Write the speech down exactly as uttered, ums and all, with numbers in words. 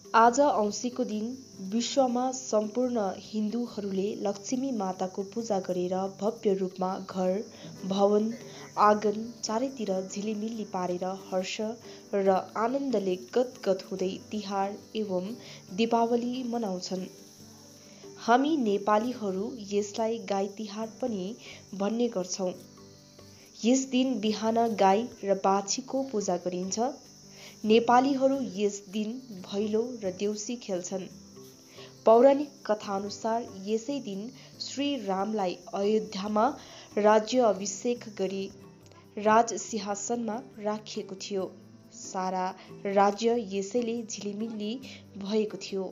आज औँसीको दिन विश्वमा सम्पूर्ण हिन्दूहरूले लक्ष्मी माताको पूजा गरेर भव्य रूपमा घर, भवन, आँगन चारैतिर झिलिमिली पारेर हर्ष र आनन्दले गदगद हुँदै तिहार एवं दीपावली मनाउँछन्। हामी नेपालीहरू यसलाई गाई तिहार पनि भन्ने गर्छौं। यस दिन बिहान गाई र बाछीको पूजा गरिन्छ। नेपालीहरू यस दिन भैलो र देउसी खेल्छन्। पौराणिक कथाअनुसार यसै दिन श्री रामलाई अयोध्यामा राज्य अभिषेक गरी राजसिंहासनमा राखिएको थियो। सारा राज्य यसैले झिलिमिली भएको थियो।